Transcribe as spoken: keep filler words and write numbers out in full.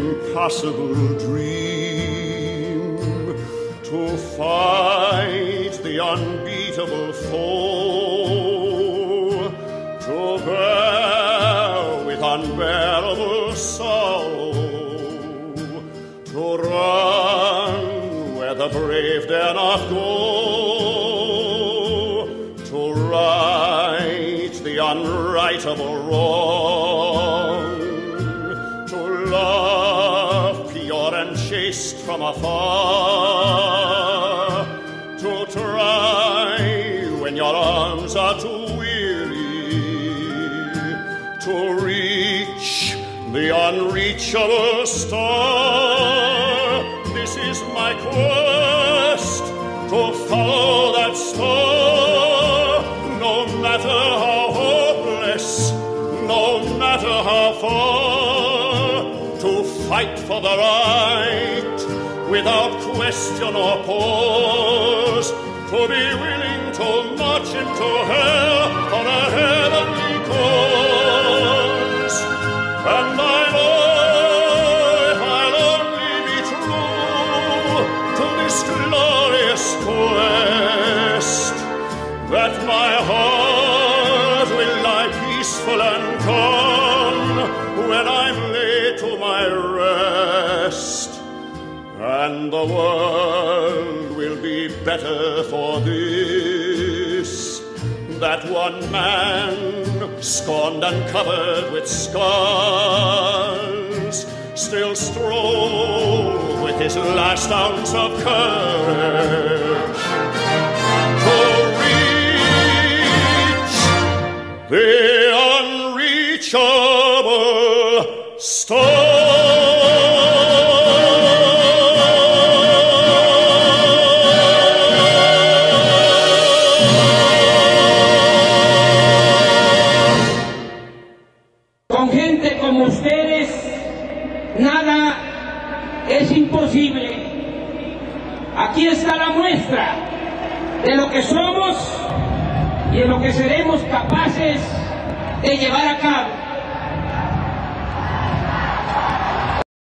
impossible dream, to fight the unbeatable foe, to bear with unbearable sorrow, to run where the brave dare not go, to right the unrightable wrong, to love pure and chaste from afar, to try when your arms are too weary, to reach the unreachable star. This is my quest, to follow that star, no matter how hopeless, no matter how far, to fight for the right without question or pause, to be willing to march into hell for a heavenly cause. And I know if I'll only be true to this glorious quest, that my heart will lie peaceful and calm when I'm laid to my rest, and the world will be better for this, that one man, scorned and covered with scars, still strove with his last ounce of courage to reach the unreachable star. Con gente como ustedes, nada es imposible. Aquí está la muestra de lo que somos y de lo que seremos capaces de llevar a cabo.